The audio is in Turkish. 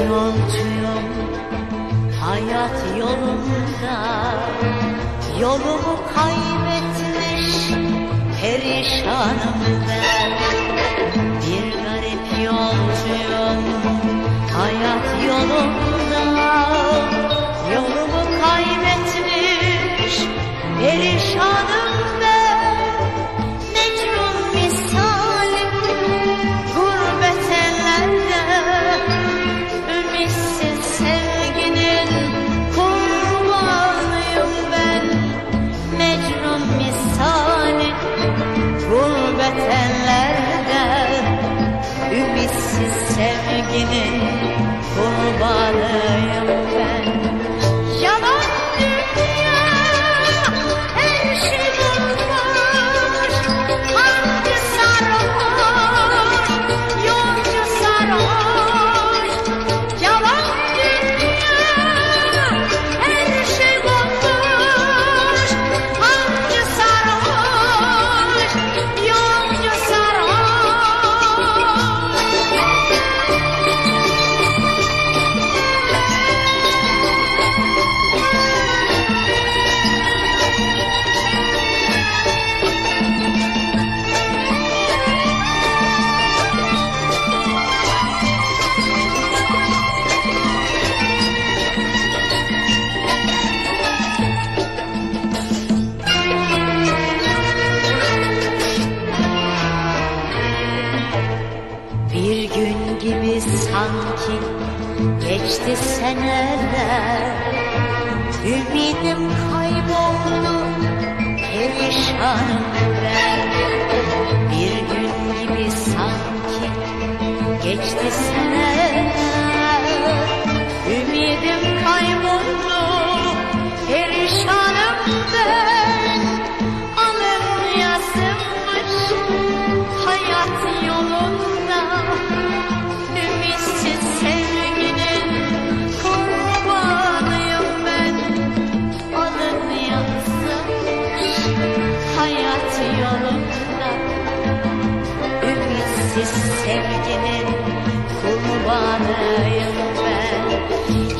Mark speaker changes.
Speaker 1: yolcuyum hayat yolunda, yolumu kaybetmiş perişanım ben. Bir garip yolcuyum hayat yolunda, yolumu kaybetmiş perişanım ben. Mecnun misalim gurbet ellerde, ümitsiz sevginin kurbanıyım ben. Mecnun misalim gurbet ellerde, ümitsiz sevginin kurbanıyım ben. Yalan dünya her şey bulmuş, hancı sarhoş, yolcu sarhoş. Yalan dünya her şey bulmuş, hancı sarhoş, yolcu sarhoş. Bir gün gibi sanki geçti seneler, ümidim kayboldu perişanım ben. Bir gün gibi sanki geçti seneler, ümidim kayboldu perişanım ben. Alın yazılmış hayat yolunda, ümitsiz sevginin kurbanıyım ben. Alın yazılmış hayat yolunda, ümitsiz sevginin kurbanıyım ben.